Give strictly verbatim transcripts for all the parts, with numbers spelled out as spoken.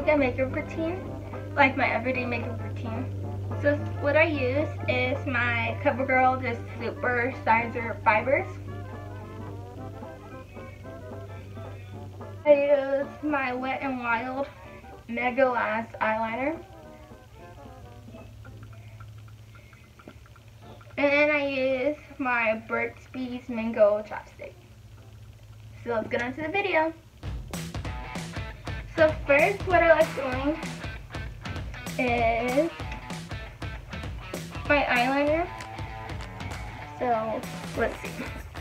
like a makeup routine, like my everyday makeup routine. So what I use is my CoverGirl just Super Sizer Fibers. I use my Wet n Wild Mega Lash eyeliner. And then I use my Burt's Bees Mango chapstick. So let's get into the video. So first, what I like doing is my eyeliner. So let's see.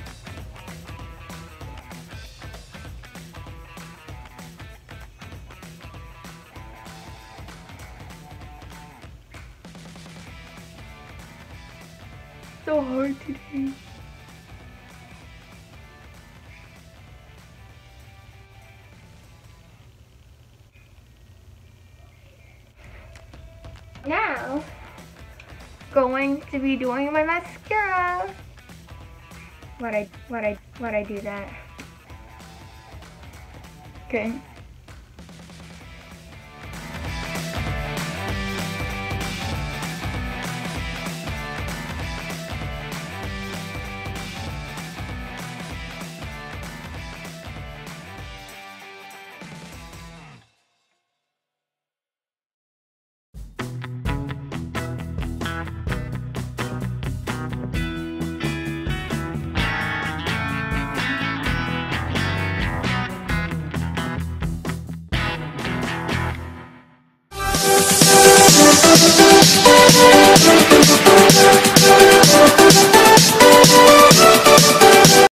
So hard today. Now, going to be doing my mascara. What I, what I, what I do that. Okay.